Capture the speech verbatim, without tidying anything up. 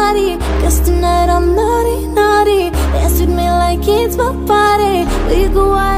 body. Guess tonight I'm naughty, naughty. Dance with me like it's my party. We go out